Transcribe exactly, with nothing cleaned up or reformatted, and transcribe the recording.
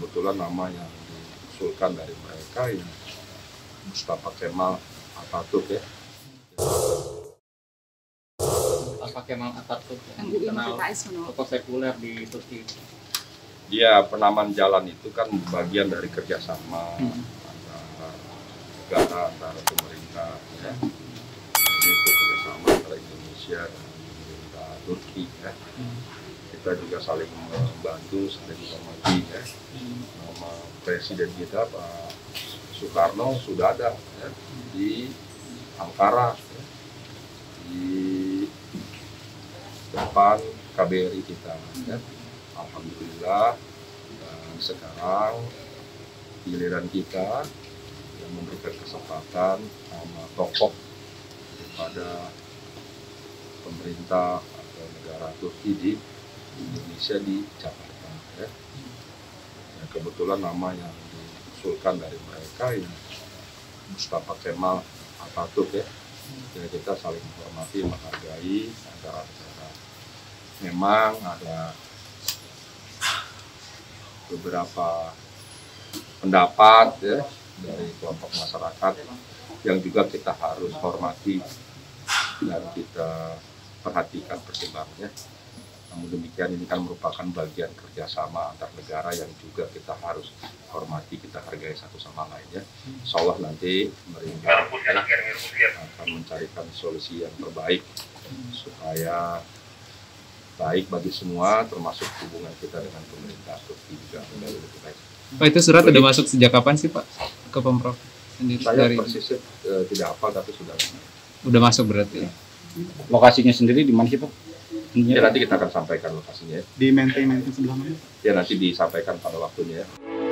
kebetulan nama yang diusulkan dari mereka ya Mustafa Kemal Atatürk ya. Mustafa Kemal Atatürk yang dikenal tokoh sekuler di Turki. Dia penamaan jalan itu kan bagian dari kerjasama hmm. antara negara, antara pemerintah ya. Itu kerjasama antara Indonesia dan pemerintah Turki ya. Hmm. Kita juga saling membantu, saling menghormati ya. Hmm. Nama Presiden kita Pak Soekarno sudah ada ya, di Ankara ya, di depan K B R I kita ya. Alhamdulillah, dan sekarang giliran kita yang memberikan kesempatan sama tokoh daripada pemerintah atau negara Turki di Indonesia di Jakarta ya. Ya, kebetulan nama yang diusulkan dari mereka ya Mustafa Kemal Atatürk ya. Ya, kita saling menghormati, menghargai antara negara. Memang ada beberapa pendapat ya dari kelompok masyarakat yang juga kita harus hormati dan kita perhatikan pertimbangannya. Namun demikian ini kan merupakan bagian kerjasama antar negara yang juga kita harus hormati, kita hargai satu sama lain ya. Insya Allah nanti pemerintah akan mencarikan solusi yang terbaik supaya baik bagi semua, termasuk hubungan kita dengan pemerintah Turki juga menjadi lebih baik. Pak, itu surat sudah masuk sejak kapan sih Pak ke Pemprov sendiri? Saya dari... persisnya e, tidak hafal tapi sudah. Udah masuk berarti ya? Lokasinya sendiri di mana sih Pak? Ya nanti kita akan sampaikan lokasinya. Di Menteng Menteng sebelah mana? Ya nanti disampaikan pada waktunya ya.